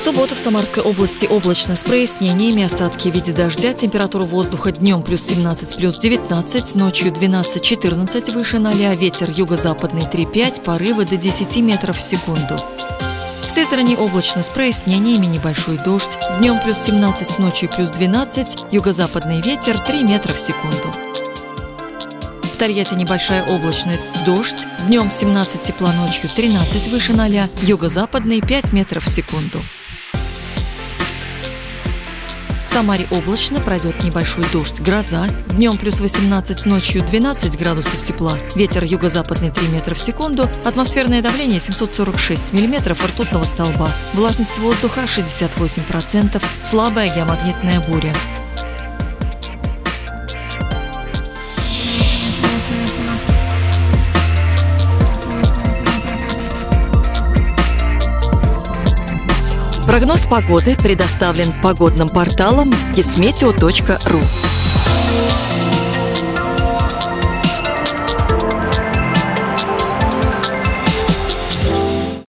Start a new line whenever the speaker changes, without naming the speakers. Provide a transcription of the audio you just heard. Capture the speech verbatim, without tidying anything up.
субботу в Самарской области облачно с прояснениями, осадки в виде дождя, температура воздуха днем плюс семнадцать, плюс девятнадцать, ночью двенадцать-четырнадцать выше ноля, ветер юго-западный три-пять, порывы до десяти метров в секунду. В Сызрани облачно с прояснениями, небольшой дождь, днем плюс семнадцать, ночью плюс двенадцать, юго-западный ветер три метра в секунду. В Тольятти небольшая облачность, дождь, днем семнадцать тепла, ночью тринадцать выше ноля, юго-западный пять метров в секунду. В Самаре облачно, пройдет небольшой дождь, гроза, днем плюс восемнадцать, ночью двенадцать градусов тепла, ветер юго-западный три метра в секунду, атмосферное давление семьсот сорок шесть миллиметров ртутного столба, влажность воздуха шестьдесят восемь процентов, слабая геомагнитная буря. Прогноз погоды предоставлен погодным порталом кисметео точка ру.